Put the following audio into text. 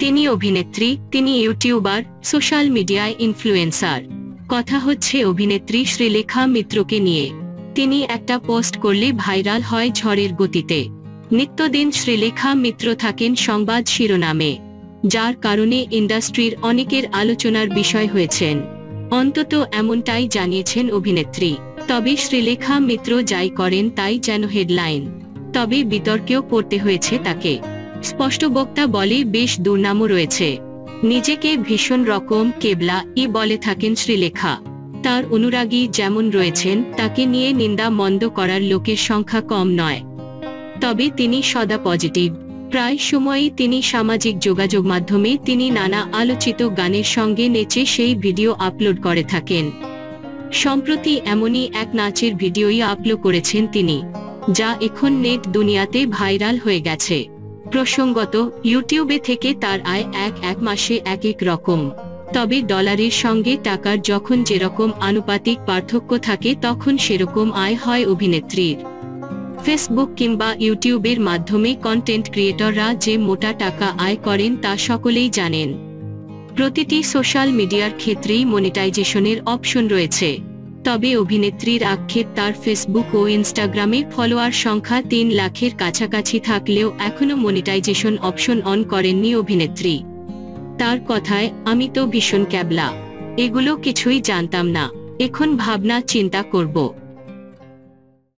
তিনি অভিনেত্রী, তিনি ইউটিউবার, সোশ্যাল মিডিয়ায় ইনফ্লুয়েন্সার। কথা হচ্ছে অভিনেত্রী শ্রীলেখা মিত্রকে নিয়ে। তিনি একটা পোস্ট করলে ভাইরাল হয় ঝড়ের গতিতে। নিত্যদিন শ্রীলেখা মিত্র থাকেন সংবাদ শিরোনামে, যার কারণে ইন্ডাস্ট্রির অনেকের আলোচনার বিষয় হয়েছেন। অন্তত এমনটাই জানিয়েছেন অভিনেত্রী। তবে শ্রীলেখা মিত্র যাই করেন তাই যেন হেডলাইন। তবে বিতর্কেও পড়তে হয়েছে তাকে। স্পষ্টবক্তা বলে বেশ দুর্নামও রয়েছে। নিজেকে ভীষণ রকম কেবলা বলে থাকেন শ্রীলেখা। তার অনুরাগী যেমন রয়েছেন, তাকে নিয়ে নিন্দা মন্দ করার লোকের সংখ্যা কম নয়। তবে তিনি সদা পজিটিভ। প্রায় সময়ই তিনি সামাজিক যোগাযোগ মাধ্যমে তিনি নানা আলোচিত গানের সঙ্গে নেচে সেই ভিডিও আপলোড করে থাকেন। সম্প্রতি এমনই এক নাচের ভিডিওই আপলোড করেছেন তিনি, যা এখন নেট দুনিয়াতে ভাইরাল হয়ে গেছে। প্রসঙ্গত, ইউটিউবে থেকে তার আয় এক মাসে এক রকম। তবে ডলারের সঙ্গে টাকার যখন যেরকম আনুপাতিক পার্থক্য থাকে তখন সেরকম আয় হয় অভিনেত্রীর। ফেসবুক কিংবা ইউটিউবের মাধ্যমে কন্টেন্ট ক্রিয়েটররা যে মোটা টাকা আয় করেন তা সকলেই জানেন। প্রতিটি সোশ্যাল মিডিয়ার ক্ষেত্রেই মনিটাইজেশনের অপশন রয়েছে। তবে অভিনেত্রীর আক্ষেপ, তার ফেসবুক ও ইনস্টাগ্রামে ফলোয়ার সংখ্যা 3 লাখের কাছাকাছি থাকলেও এখনো মনিটাইজেশন অপশন অন করেননি অভিনেত্রী। তার কথায়, আমি তো ভীষণ ক্যাবলা, এগুলো কিছুই জানতাম না, এখন ভাবনা চিন্তা করব।